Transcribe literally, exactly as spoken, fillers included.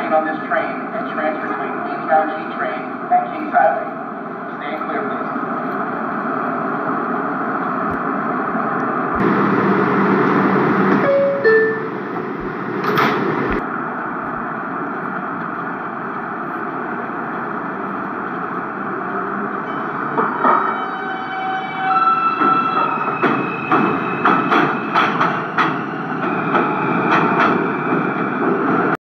train on this train and transfer between Queenstown G train and Kings Highway.